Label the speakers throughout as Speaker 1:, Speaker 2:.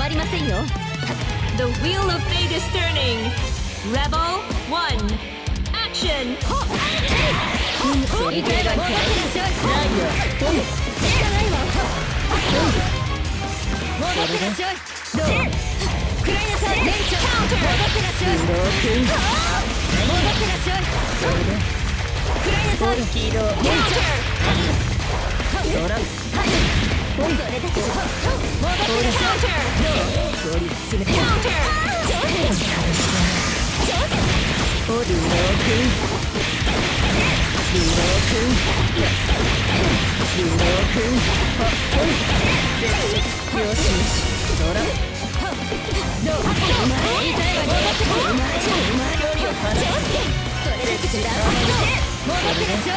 Speaker 1: まりませんよ。
Speaker 2: The wheel of fate is turning. Rebel 1. Action.
Speaker 1: 痛いわ。戻ってらっしゃい。ないよ。効かないわ。戻ってらっしゃい。どう？食らいなさい。レンチャー。戻ってらっしゃい。戻ってらっしゃい。食らいなさい。起動。レンチャー。それだけ戻ってらっしゃい。どう？詰めて。おルロー君。ルロー君。ルロー君。よしよし。そら。どう？お前痛いわ。戻ってこい。お前距離を離す。それだけじゃダメだ。戻ってらっしゃい。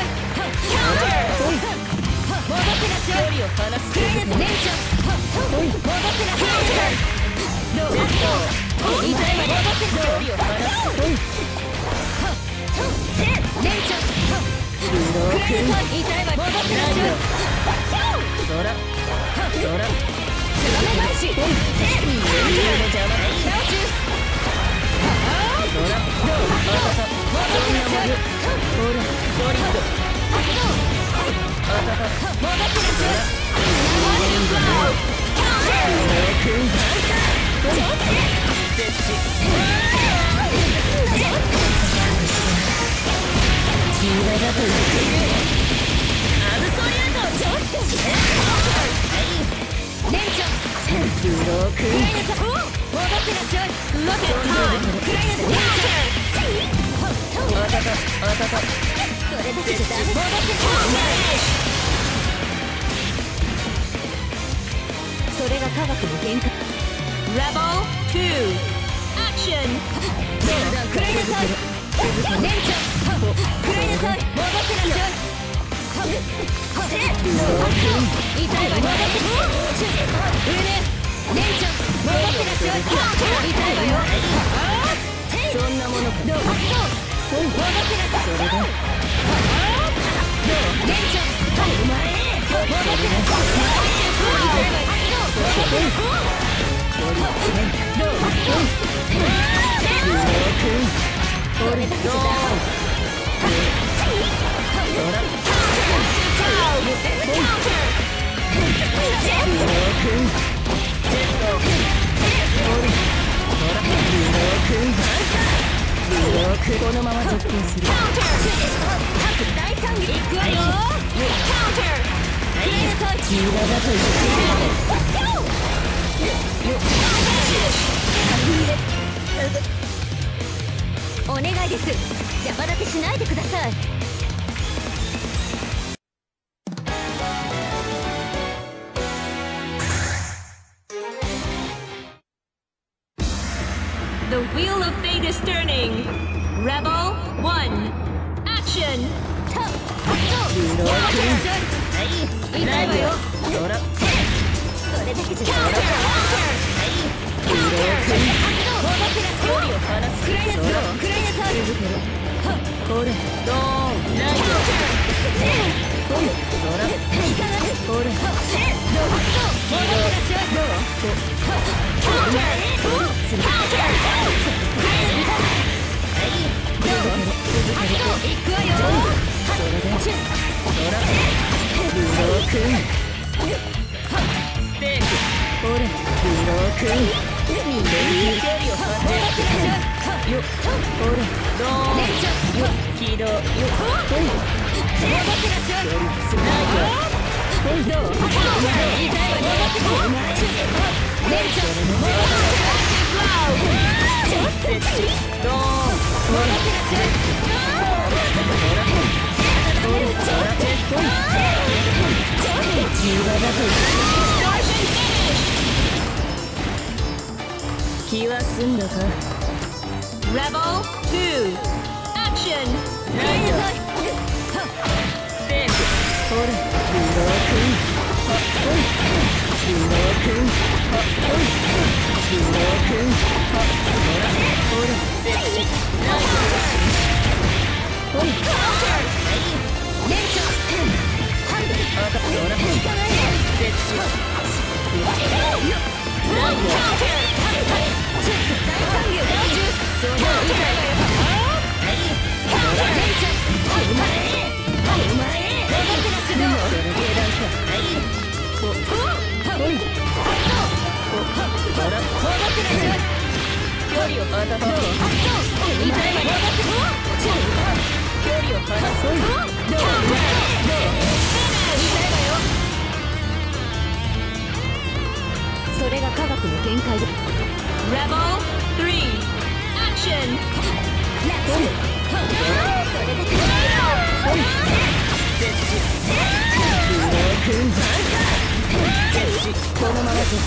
Speaker 1: 戻ってらっしゃい。距離を離す。レンチャー。戻ってらっしゃい。どう？痛いわ。戻って距離を離す。レンチャー。ルロー君。痛いわ。戻ってらっしゃい。そら。そら。つばめ返し。そら。どう？戻ってらっしゃい。ほら、ソリッド。戻ってらっしゃい。それが科学の限界。
Speaker 2: Rebel 2. Action.
Speaker 1: 食らいなさい。レンチャー。食らいなさい。戻ってらっしゃい。痛いわ。戻って上ね。レンチャー。戻ってらっしゃい。痛いわよ。そんなものか。どう？戻ってらっしゃい。どう？レンチャー。お前。戻ってらっしゃい。どう？これだけじゃダメ。このまま続行する。第3撃いくわよ。お願いです。邪魔立てしないでください。
Speaker 2: The wheel of fate is turning. Rebel 1. Action.
Speaker 1: 痛いわよ。それだけじゃダメ。戻ってらっしゃい。距離を離す。食らいなさい。続けろ。ほら、ドーン。ないよ。ほら。ほら。戻ってらっしゃい。どう？行くわよ。それで。ほら。ルロー君。ステーキ。ほら、ルロー君。距離を離してよっ、ほら、ドーンよっ、起動よっ、戻ってらっしゃい。ないよ。どう？痛いわ。戻ってこい。レンチャー。戻ってらっしゃい。ドーン戻ってらっしゃい。気は済んだか。
Speaker 2: Rebel 2. Action.
Speaker 1: ないよ。ステーキ。ほら、ルロー君。ルロー君。ルロー君。ほら、セクシー。ないよ。ほら。レンチャー。赤くほら。セクシー。 それが科学の限界で。
Speaker 2: Rebel 3 Action
Speaker 1: このまま絶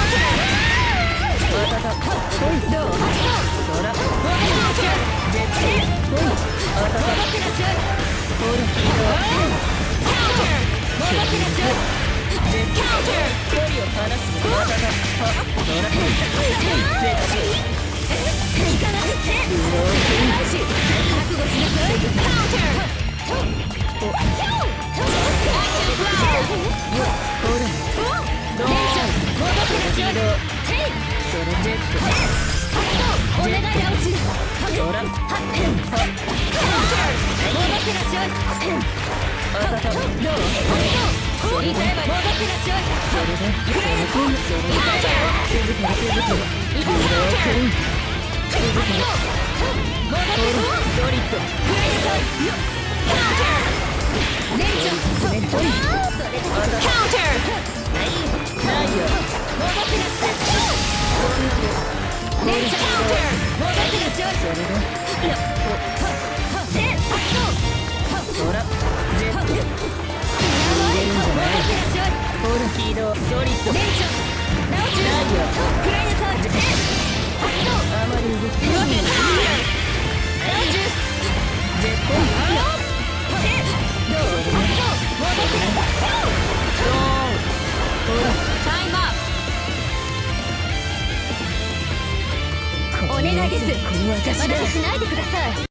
Speaker 1: お願いです。私だけしないでください。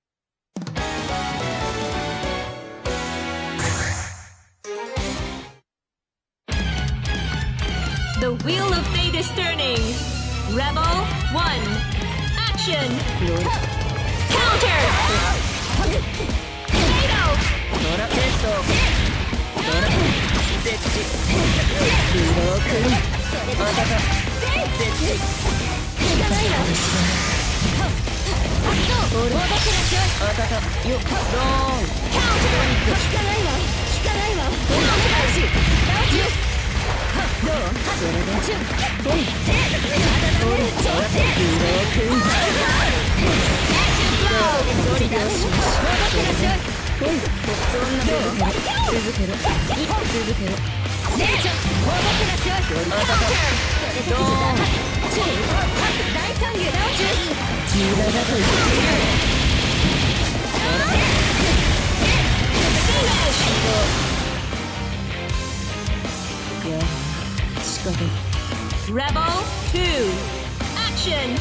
Speaker 2: The wheel of fate is turning. Rebel 1 Action Counter Rebel 2 Action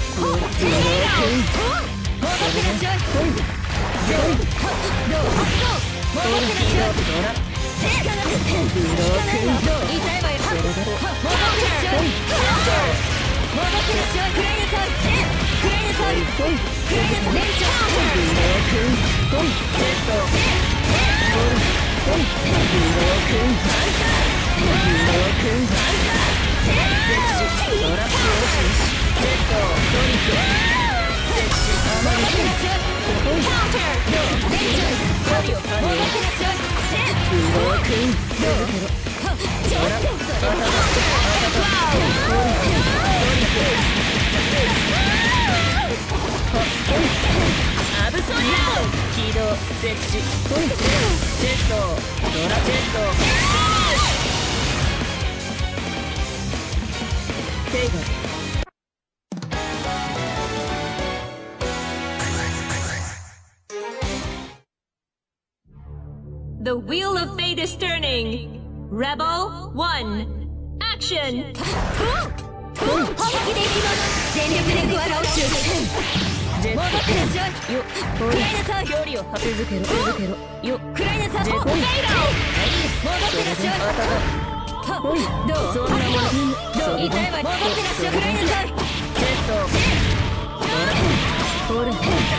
Speaker 2: The wheel of fate is turning. Rebel 1 Action
Speaker 1: 本気でいきます。全力でグアラを中心。戻ってらっしゃい。よっ、食らいなさい。距離を続けろ、続けろ。よっ、食らいなさい。戻ってらっしゃい。 どうそんなものどう痛いわ戻ってらっしゃいくらいなさいチェストほらドーン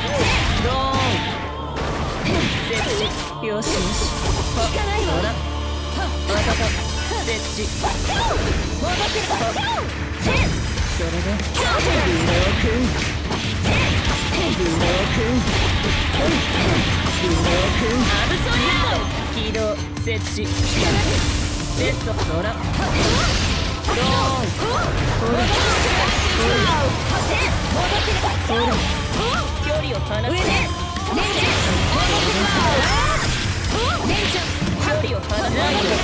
Speaker 1: 設置よしよし効かないわあたた設置戻ってらっしゃいそれでブロー君ブロー君アブソリア起動設置テスト空ドーン距離を離す距離を離す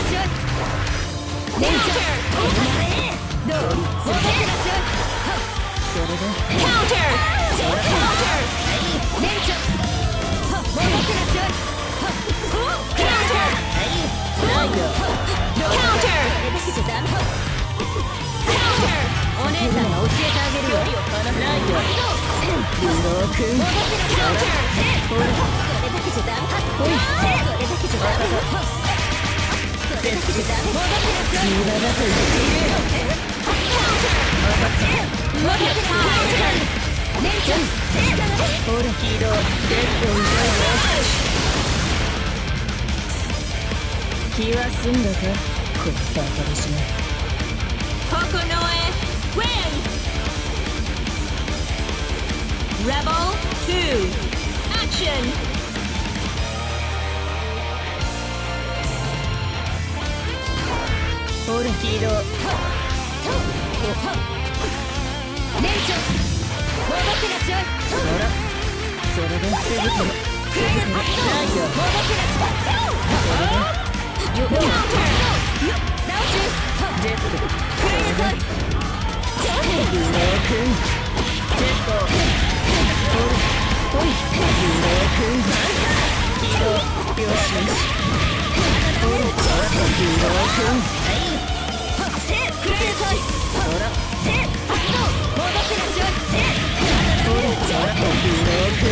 Speaker 1: どうそれでカウンターレンチャ戻ってらっしゃいお姉さんが教えてあげるよブロー君戻ってらっしゃいそれだけじゃダメそれだけじゃダメそれだけじゃダメ戻ってらっしゃい無駄だと言っている戻ってらっしゃいレンちゃんほら起動結構痛いよ気は済んだかこっぱかりしめ
Speaker 2: ココノエ win! Rebel 2 action!
Speaker 1: ほら起動レンちゃん戻ってらっしゃいほらそれで続けろないよ戻ってらっしゃいそれでよっカウンターダウンジェットくらいなさいブロー君ジェットほいブロー君起動よしよしほらブロー君くらいなさいほら戻ってらっしゃいほらブロー君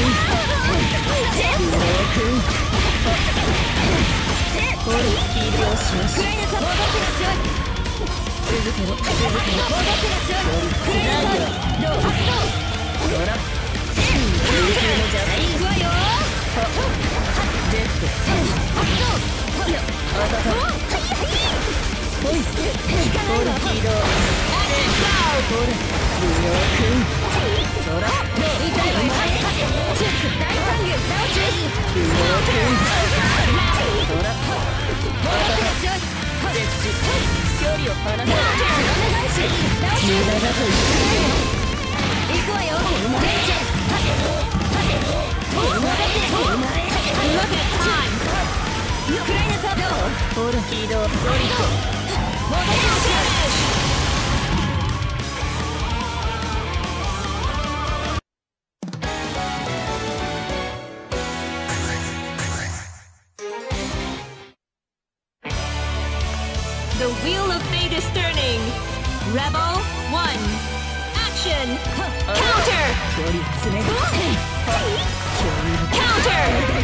Speaker 1: ほら起動しよしくらいなさい戻ってらっしゃい続けろ戻ってらっしゃいくらいなさいどうほら行くわよジェットあたたほいほら起動ほらブロー君そらどう痛いわよチェス大歓迎ダウチブロー君そら戻ってらっしゃい設置距離を離せ無駄だと言って行くわよレンチェン戻ってくらいなさどうほら起動ソリッド戻ってらっしゃい
Speaker 2: The wheel of fate is turning. Rebel 1 action! Counter! Counter!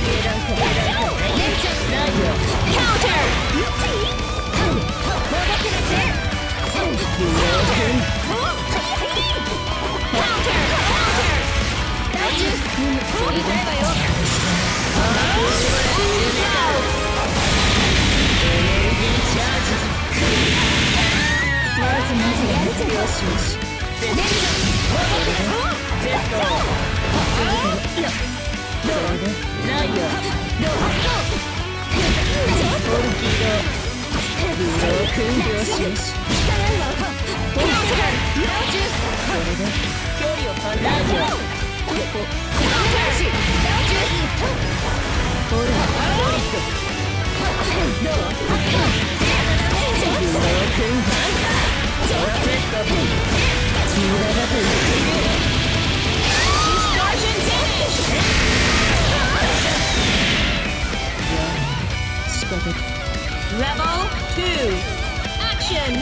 Speaker 2: Rebel 2 action!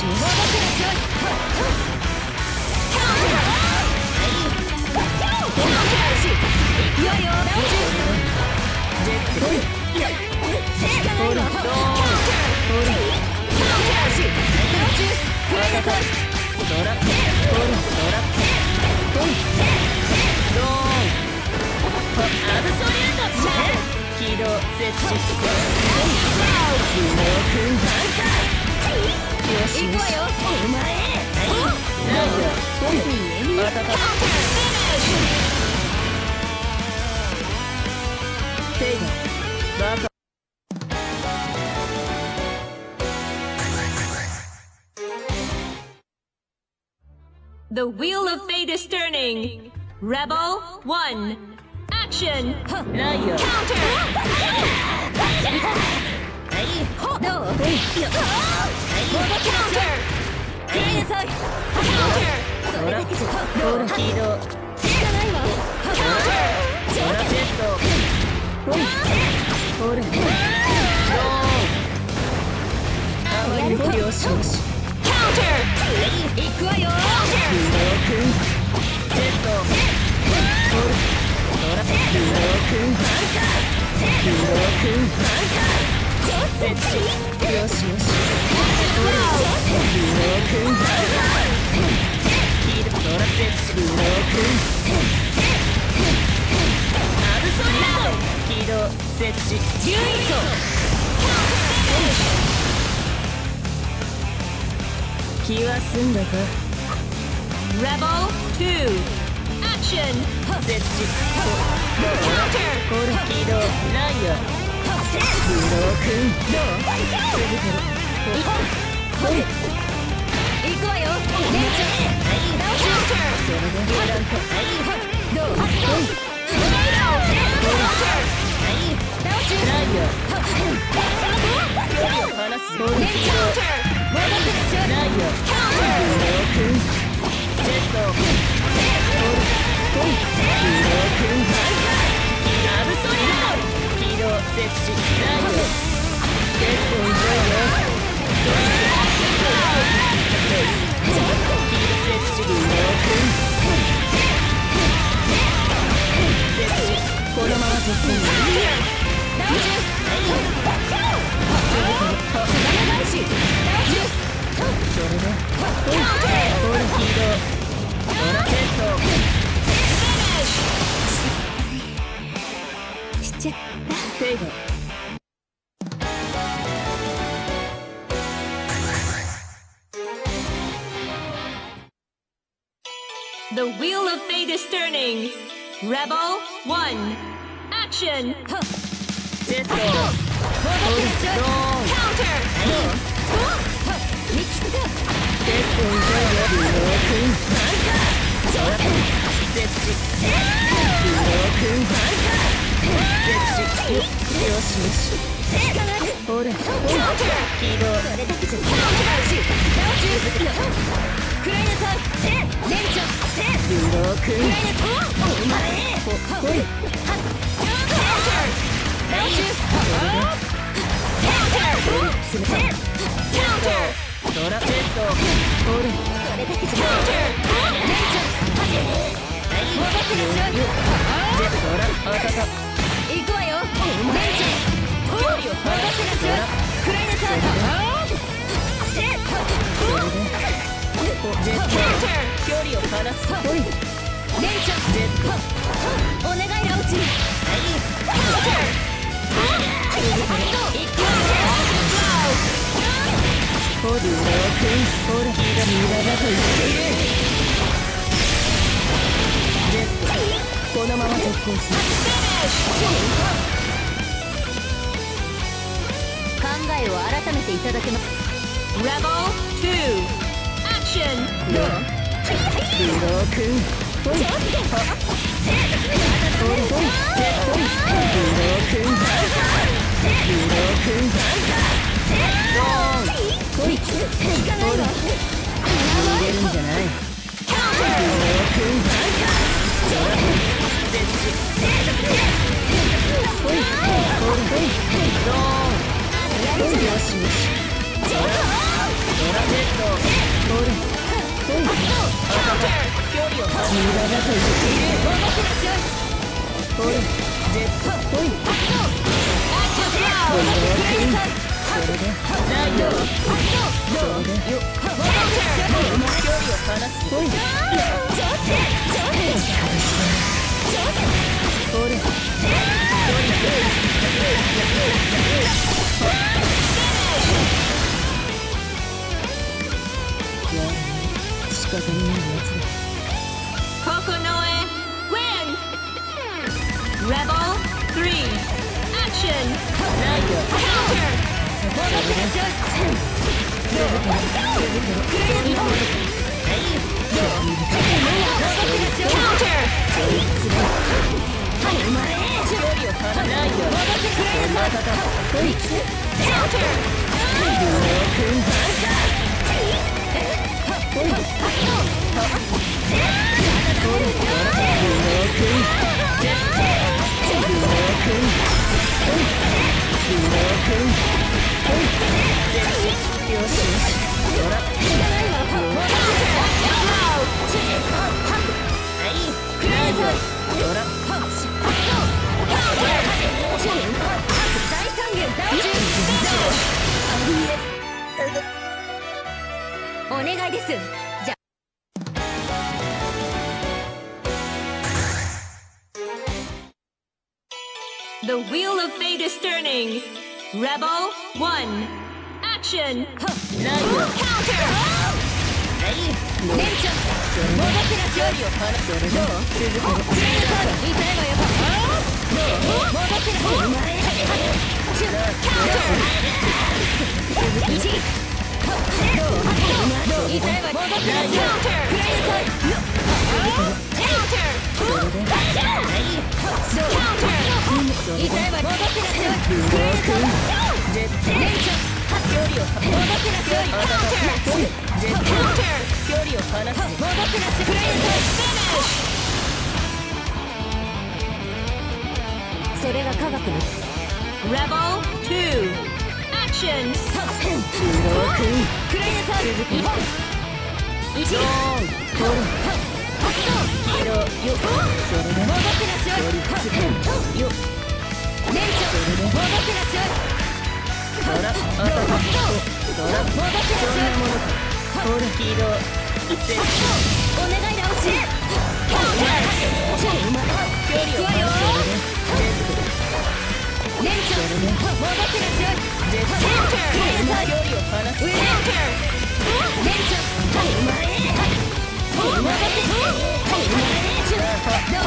Speaker 2: The wheel of fate is turning. Rebel 1. Action. Counter. Rebel 2. Action. The wheel of fate is turning. Rebel 1. Action. Counter. Rebel 2. Action. Kokonoe win! Rebel 3 action! Counter!
Speaker 1: お願いです。じゃ
Speaker 2: The wheel of fate is turning. Rebel 1 action! Counter!
Speaker 1: 戻ってらっしゃい。どう？続ける。痛いわよ。どう？戻ってらっしゃい。それが科学の
Speaker 2: Rebel 2 action!
Speaker 1: くらいなさい。続き一ドーン取る黄色よそれで戻ってらっしゃいよ連長戻ってらっしゃいそらあたたそら戻ってらっしゃいほら黄色お願いだ落ち行くわよ連長戻ってらっしゃい絶対距離を離す連長お前戻ってど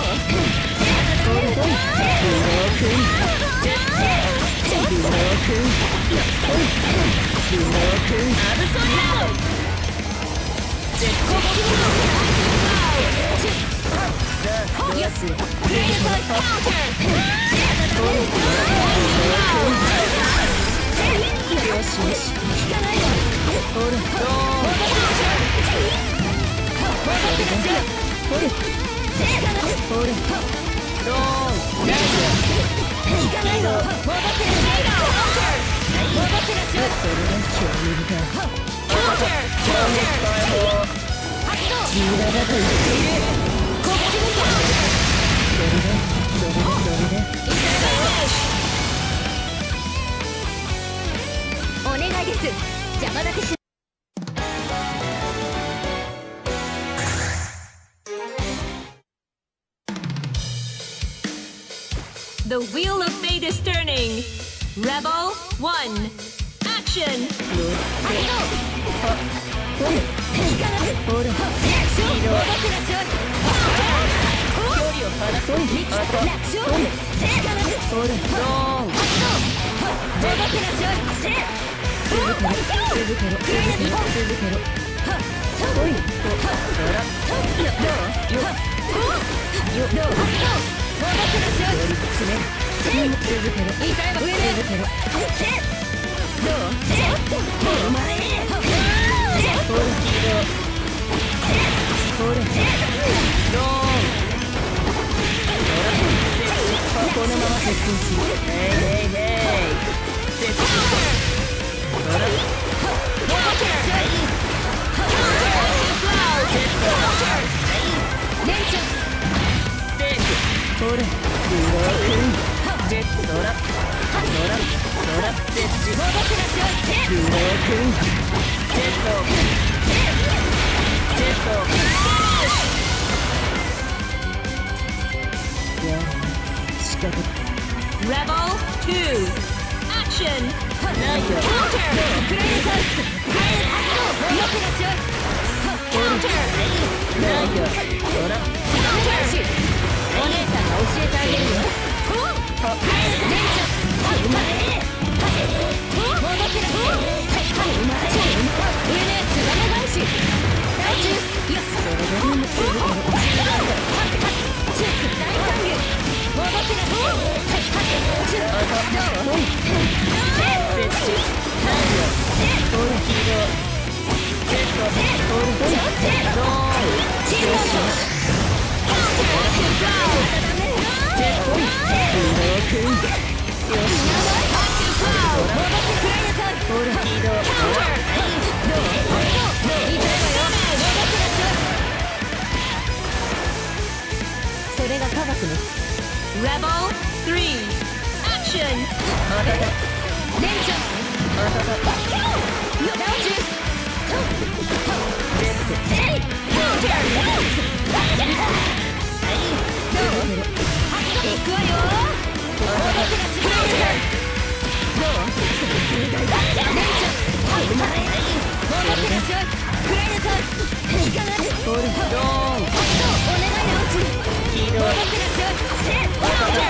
Speaker 1: お願いです邪魔だけし
Speaker 2: The wheel of fate is turning. Rebel 1 action!
Speaker 1: このまま接近する。 ほれ、ジェット空空設置戻ってらっしゃい。ブロー君ジェットいや仕掛け
Speaker 2: Rebel 2 Action
Speaker 1: ないよ
Speaker 2: Counter
Speaker 1: クレイサイズクレイサイズ戻ってらっしゃい。
Speaker 2: Counter
Speaker 1: ないよ空お姉さんが教えてあげるよ。レンちゃんうまい戻ってらっしゃい。うまい上のやつが長いし大中よっそれで続けるチュッ大歓迎戻ってらっしゃい。チュッどう設置太陽オルキードジェットオルキードチームジェットブロー君よし戻ってくれなさい。オルキードどう痛いわよ。戻ってらっしゃい。それが科学の
Speaker 2: Rebel 3 Action
Speaker 1: レンちゃんよっダウン中ジェットどう行くわよ。戻ってらっしゃい。どうレンちゃんうまい戻ってらっしゃい。くらいなさい。引かないドーンお願いようち戻ってらっしゃい。カウンター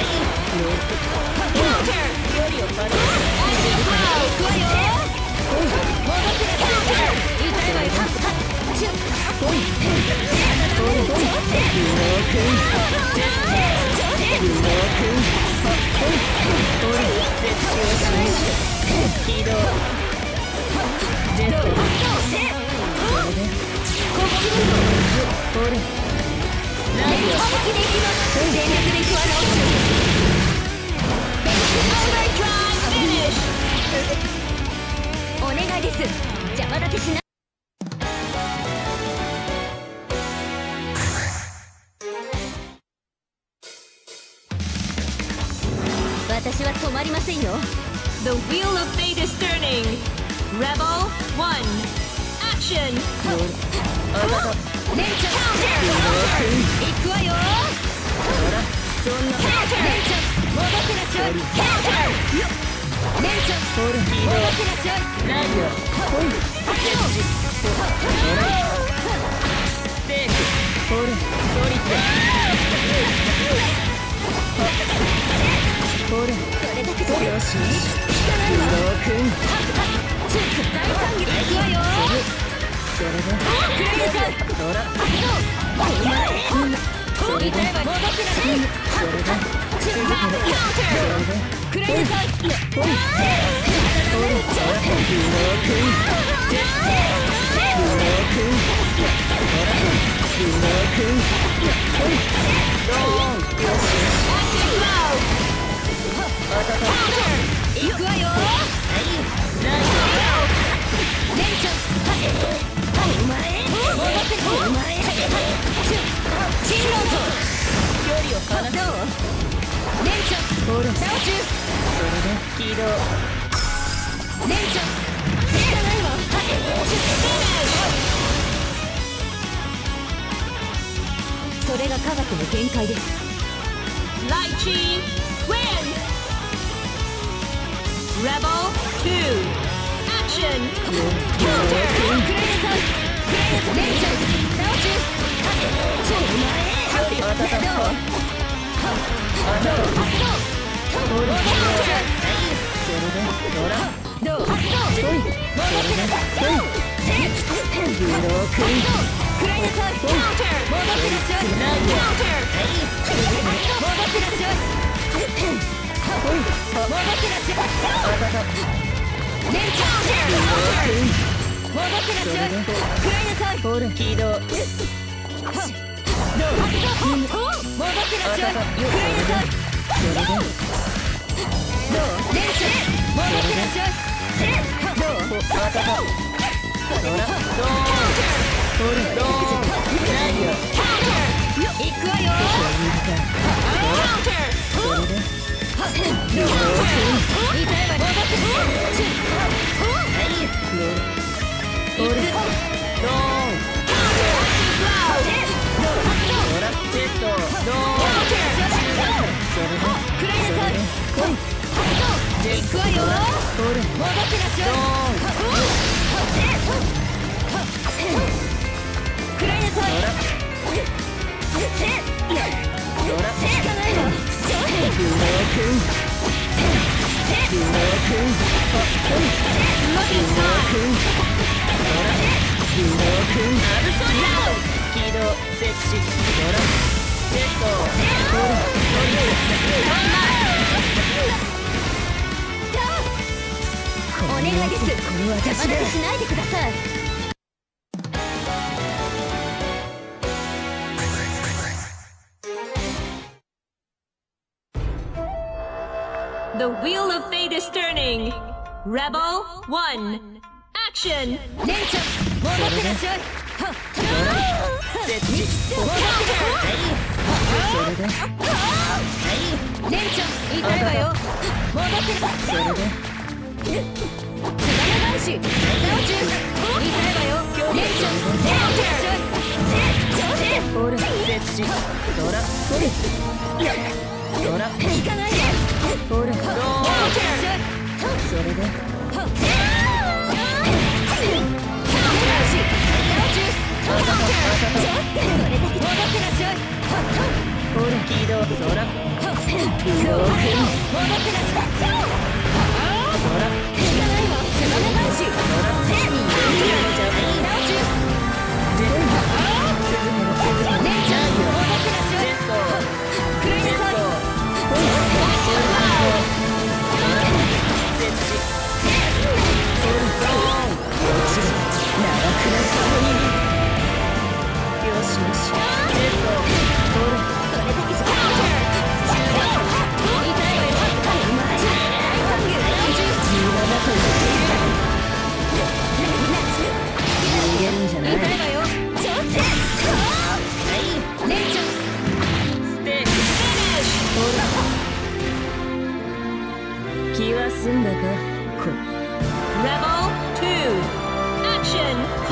Speaker 1: よりを離す。行くわよ。戻ってらっしゃい。痛いわよ。チュッブロー君起動ジェットライオ全力で行くわよ。お願いです。邪魔立てしない。私は止まりませんよ。
Speaker 2: The wheel of fate is turning Rebel 1 Action
Speaker 1: レンちゃん行くわよ。そんなレンちゃん戻ってらっしゃい。レンちゃん戻ってらっしゃい。ライオステーキソリッドそれだけじゃよし効かないわ。チュッ大歓迎行くわよ。それでくれなさい。そらうまいそれで戻ってらっしゃい。それでチュッくれなさい。ブロー行くわよ。レンちゃんうまい戻ってくる。うまいチンロート距離を離す。どうレンちゃんダウン中それで起動レンちゃん効かないわ。それが科学の限界です。
Speaker 2: Lychee win Rebel 2 Action Counter
Speaker 1: くれなさい。レンちゃんダウン中超うまいどうどう戻ってなさい。くらいなさい。戻ってらっしゃい。戻ってらっしゃい。レンちゃん戻ってらっしゃい。くらいなさい。起動どう戻ってらっしゃい。くらいなさい。どうレンちゃん戻ってらっしゃい。どう行くわよ。 お願いです。邪魔立てしないでください。
Speaker 2: The wheel of fate is turning. Rebel 1. Action.
Speaker 1: レイちゃん、戻ってらっしゃい。レイちゃん、痛いわよ。戻ってらっしゃい。つばめ返し。痛いわよ。レイちゃん、戻ってらっしゃい。ほら、設置。そら、引かないで。ほら、戻ってらっしゃい。それで。気は済んだか？
Speaker 2: Rebel 2. Action.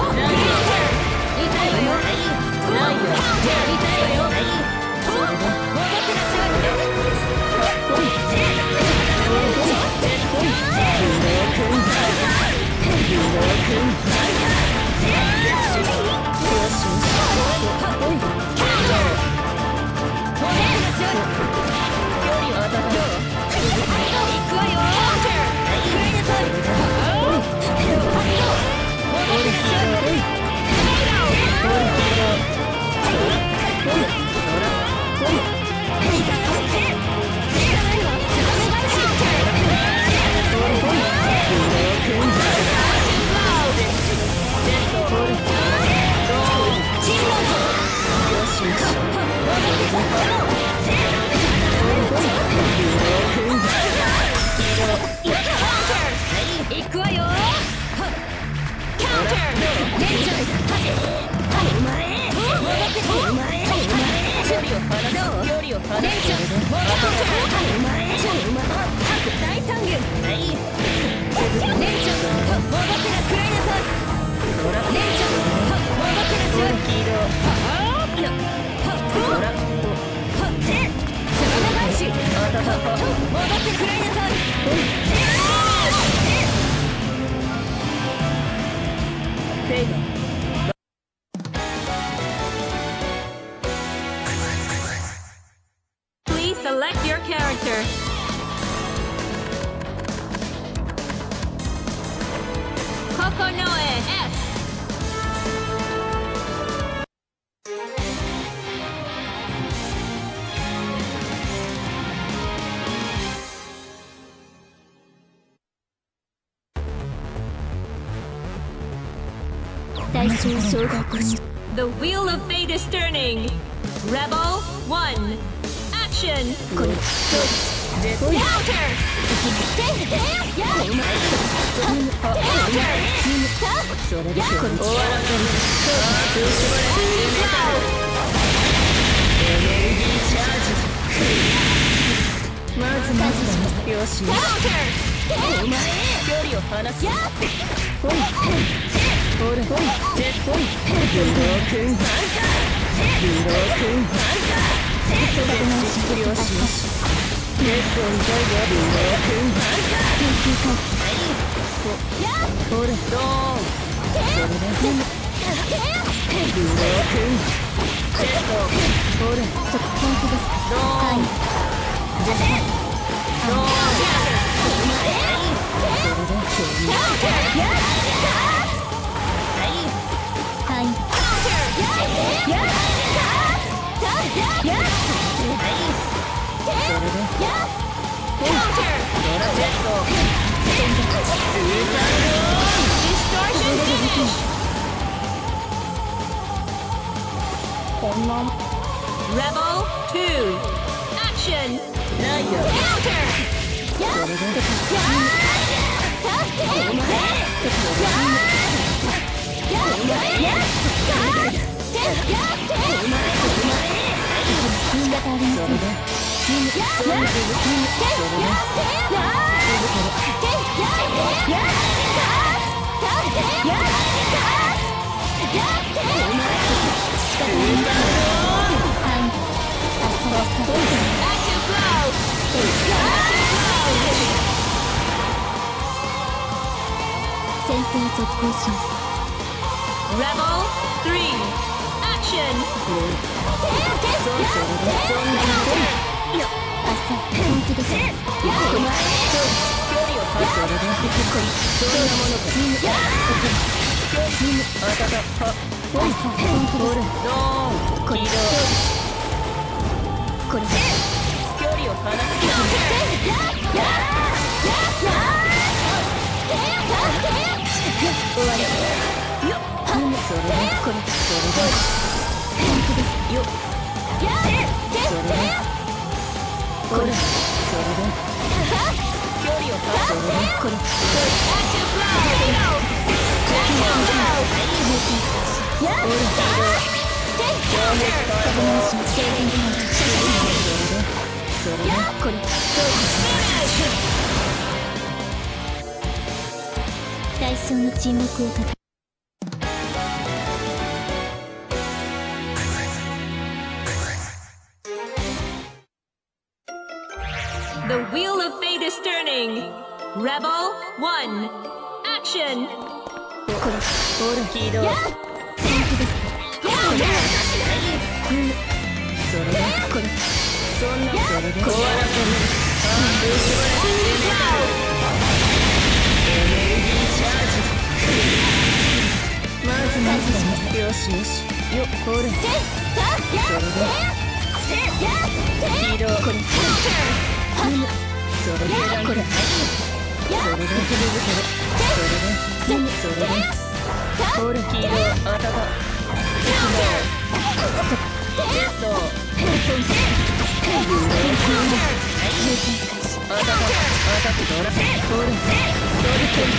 Speaker 2: Please select your character. Kokonoe S. The wheel of fate is turning. Rebel 1. Action. Counter. Rebel 2. Action. Active flow.
Speaker 1: 戦闘続行します。
Speaker 2: Rebel 3. Action.
Speaker 1: 本気です。これ距離を離す。終わり。よっ。それでこれ本気です。よっ。それでこれそれで距離を離す。これ
Speaker 2: Active flow.
Speaker 1: これ対象の沈黙をかけ
Speaker 2: The wheel of fate is turning. Rebel 1. Action.
Speaker 1: これオールヒーロー本気ですか。それでこれそんなそれで終わらせる。エネルギーチャージ。まずだね。よしよしよっオール。それでヒーローこれそれでこれそれで続ける。それでそれでオールヒーローあたたジェストあたたあたってドラオールソルテン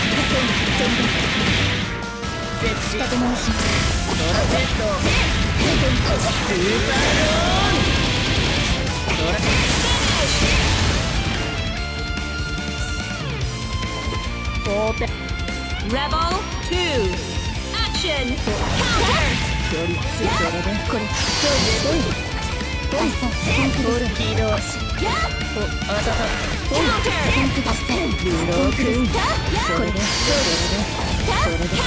Speaker 1: 設置立て直します。ドラジェストスーパーローンドラ
Speaker 2: Rebel 2. Action. Counter.
Speaker 1: 距離それでこれ本気ヒーローおあたた本気だせブロー君それでそれで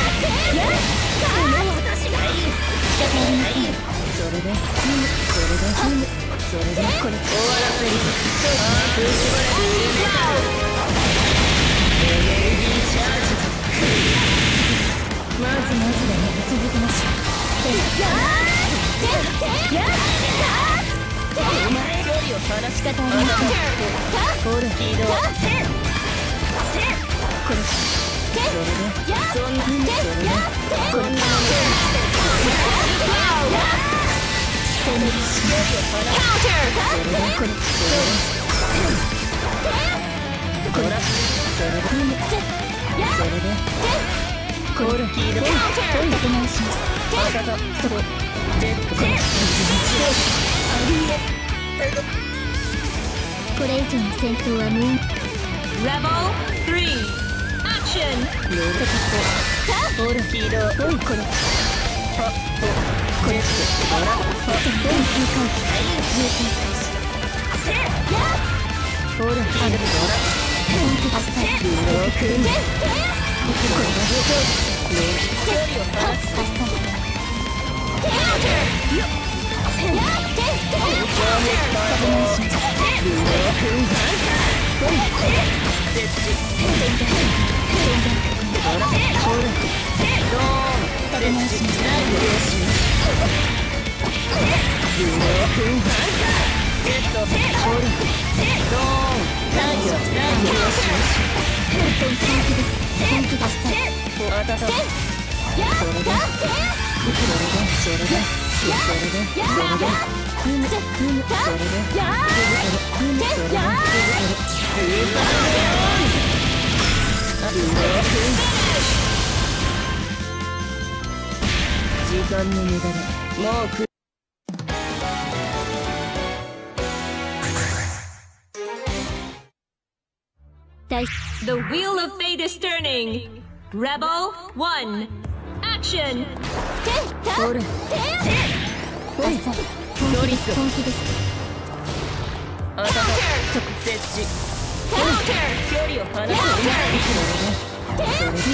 Speaker 1: これ終わらせる。あーしばらくエネルギーチャージ。まずだね。続けましょう。お前距離を離し方ありません。ホールヒーローこれそれでそんなそれでこんなものそれでこれこれそれでコールヒーロー立て直します。あたたそこジェットこれ以上の戦闘は無意味。
Speaker 2: Rebel 3. Action.
Speaker 1: オールヒーローおいこれこれほらオールヒーロー本気ださブロー君これ時間の無駄だ。もう来る。
Speaker 2: The wheel of fate is turning. Rebel 1. Action.
Speaker 1: ほら。ソリス。本気です。あたた。設置。距離を離す。それで。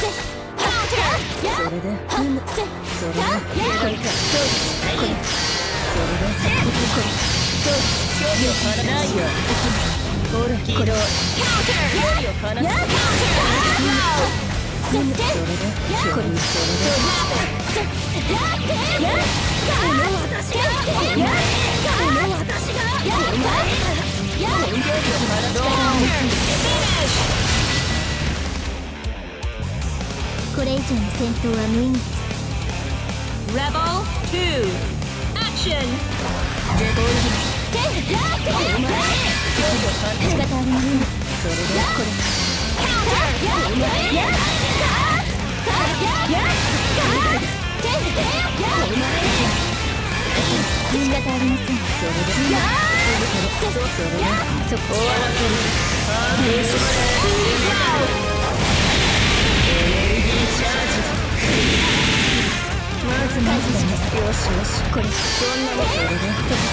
Speaker 3: これ以上の戦闘は無意味です。
Speaker 2: Rebel 2. Action.
Speaker 3: 仕方ありません。
Speaker 1: それでこれ。
Speaker 3: 仕方ありません。
Speaker 1: それでそこ終わらせる。エネルギーチャージ。まずよしよし。これそんなもん。それで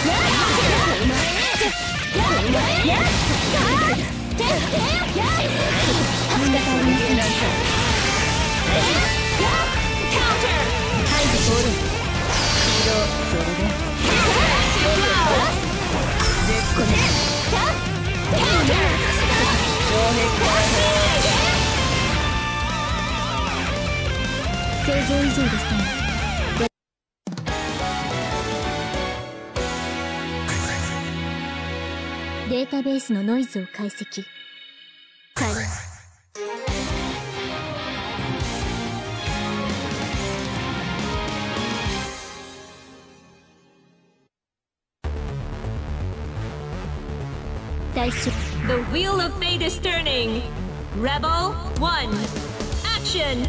Speaker 3: 正常以上でしたね。データベースのノイズを解析。完了。大丈夫。
Speaker 2: The wheel of fate is turning. Rebel 1. Action.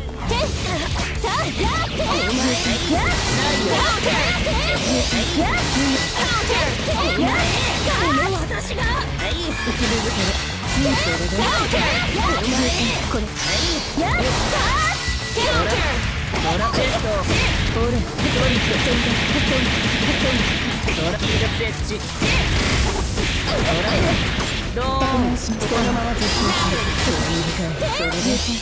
Speaker 1: ドーン。このまま絶対する。それで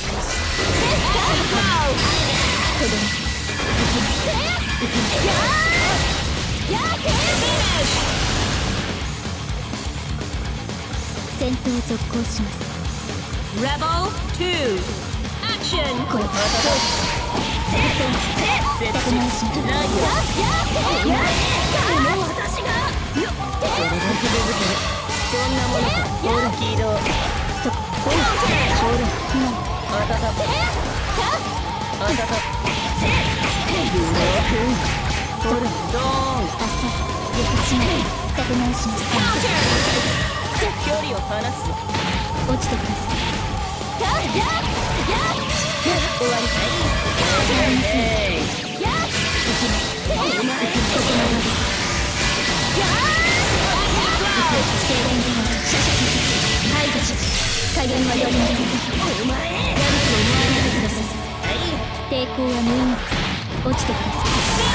Speaker 3: 戦闘続行します。
Speaker 2: Rebel 2. Action.
Speaker 1: これそんなものか。オルキード。そこ。ほら。あたた。あたた。ほら。ドーン。
Speaker 3: 翌しない立て直します。
Speaker 1: 距離を離す。
Speaker 3: 落ちてください。
Speaker 1: 終わり。
Speaker 3: 加減はやりません。やると思わないでください。抵抗は無意味です。落ちてください。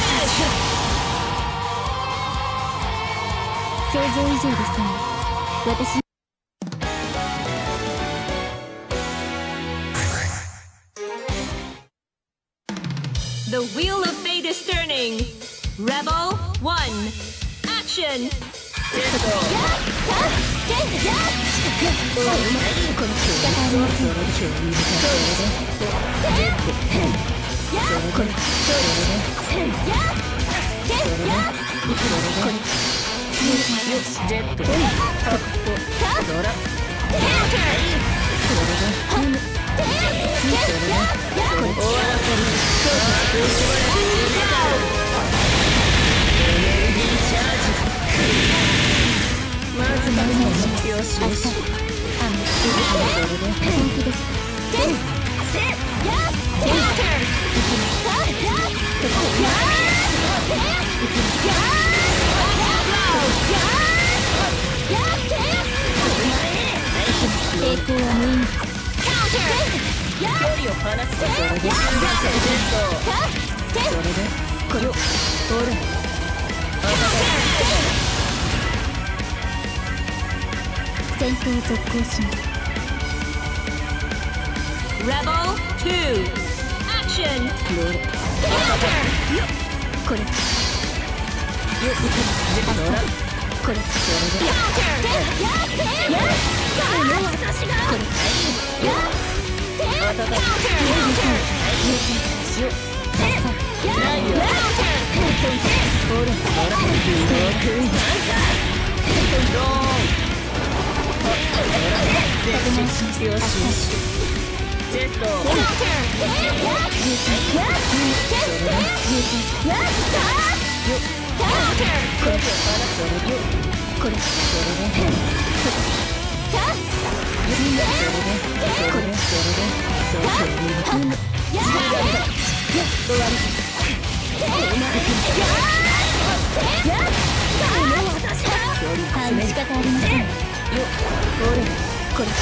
Speaker 3: 想像以上でしたね。私
Speaker 2: Rebel 1. Action!
Speaker 3: 戦闘続行します。
Speaker 2: Rebel 2. Action!
Speaker 3: これこれ仕方ありません。これ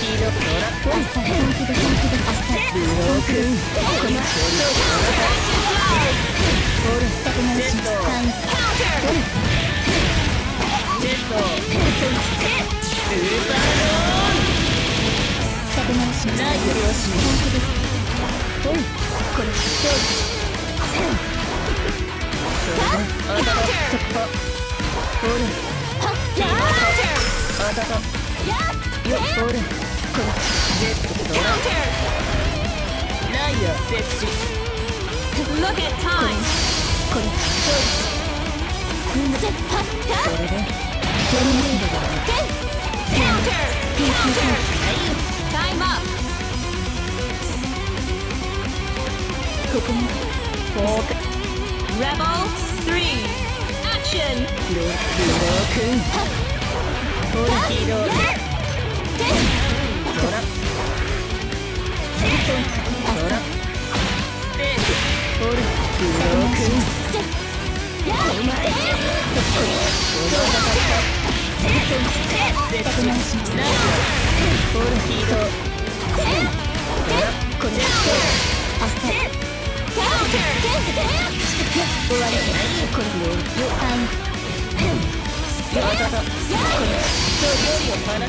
Speaker 2: Look at time! Time up! Rebel 3. Action!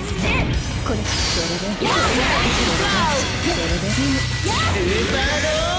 Speaker 1: Go!